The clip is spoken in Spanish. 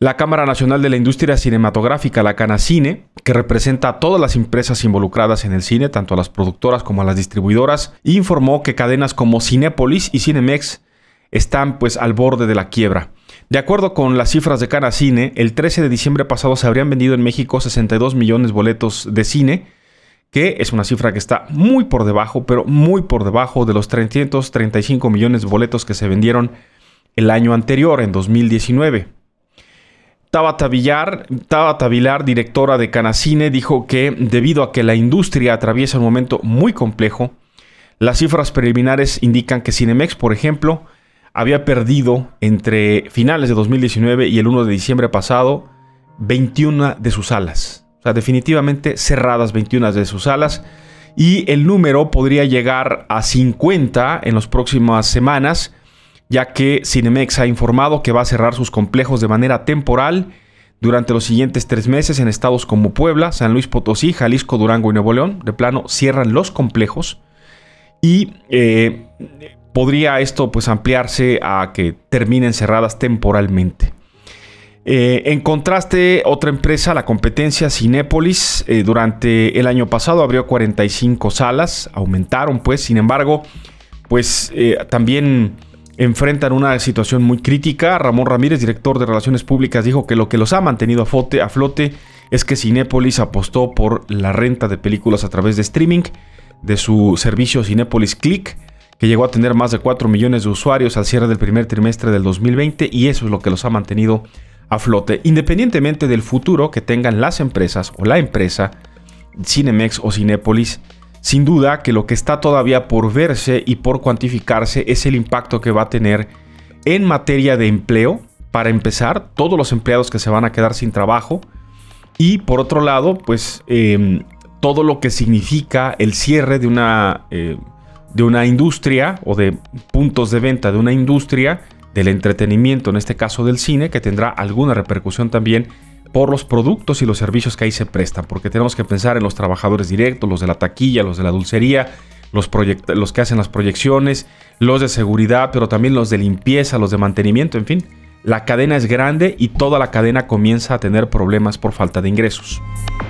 La Cámara Nacional de la Industria Cinematográfica, la Canacine, que representa a todas las empresas involucradas en el cine, tanto a las productoras como a las distribuidoras, informó que cadenas como Cinépolis y Cinemex están pues al borde de la quiebra. De acuerdo con las cifras de Canacine, el 13 de diciembre pasado se habrían vendido en México 62 millones de boletos de cine, que es una cifra que está muy por debajo, pero muy por debajo de los 335 millones de boletos que se vendieron el año anterior, en 2019. Tabata Vilar, directora de Canacine, dijo que debido a que la industria atraviesa un momento muy complejo, las cifras preliminares indican que Cinemex, por ejemplo, había perdido entre finales de 2019 y el 1 de diciembre pasado 21 de sus salas. O sea, definitivamente cerradas 21 de sus salas. Y el número podría llegar a 50 en las próximas semanas, ya que Cinemex ha informado que va a cerrar sus complejos de manera temporal durante los siguientes 3 meses en estados como Puebla, San Luis Potosí, Jalisco, Durango y Nuevo León. De plano, cierran los complejos y podría esto pues ampliarse a que terminen cerradas temporalmente. En contraste, otra empresa, la competencia Cinépolis, durante el año pasado abrió 45 salas, aumentaron pues, sin embargo, pues también enfrentan una situación muy crítica. Ramón Ramírez, director de Relaciones Públicas, dijo que lo que los ha mantenido a flote es que Cinépolis apostó por la renta de películas a través de streaming de su servicio Cinépolis Click, que llegó a tener más de 4 millones de usuarios al cierre del primer trimestre del 2020, y eso es lo que los ha mantenido a flote. Independientemente del futuro que tengan las empresas o la empresa Cinemex o Cinépolis, sin duda que lo que está todavía por verse y por cuantificarse es el impacto que va a tener en materia de empleo. Para empezar, todos los empleados que se van a quedar sin trabajo, y por otro lado, pues todo lo que significa el cierre de una industria o de puntos de venta de una industria del entretenimiento, en este caso del cine, que tendrá alguna repercusión también por los productos y los servicios que ahí se prestan, porque tenemos que pensar en los trabajadores directos, los de la taquilla, los de la dulcería, los que hacen las proyecciones, los de seguridad, pero también los de limpieza, los de mantenimiento, en fin. La cadena es grande y toda la cadena comienza a tener problemas por falta de ingresos.